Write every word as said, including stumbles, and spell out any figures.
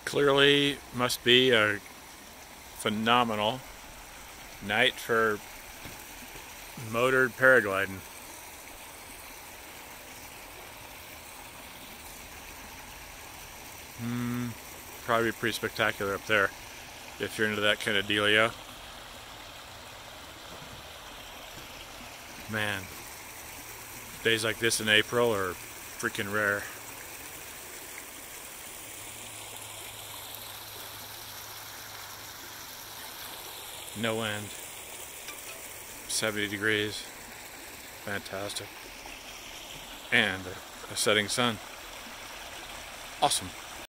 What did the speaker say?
Clearly must be a phenomenal night for motored paragliding. Hmm, probably pretty spectacular up there if you're into that kind of dealio. Man, days like this in April are freaking rare. No wind, seventy degrees, fantastic, and a setting sun. Awesome.